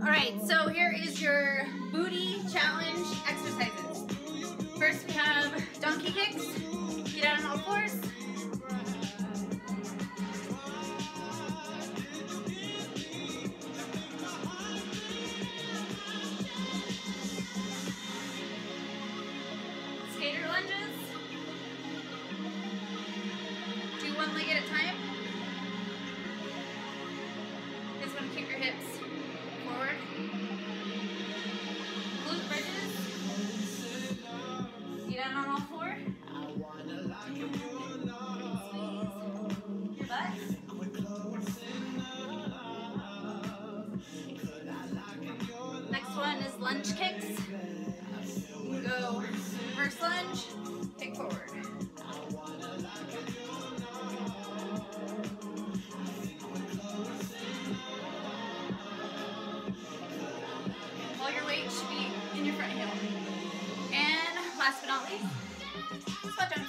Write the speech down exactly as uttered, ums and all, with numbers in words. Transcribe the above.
Alright, so here is your booty challenge exercises. First we have donkey kicks. Get out on all fours. Skater lunges. Do one leg at a time. You just want to kick your hips forward. Glute bridges. Get down on all four. Squeeze your butt. Next one is lunge kicks. Go reverse lunge, kick forward. All your weight should be in your front heel. And last but not least, squat jumps.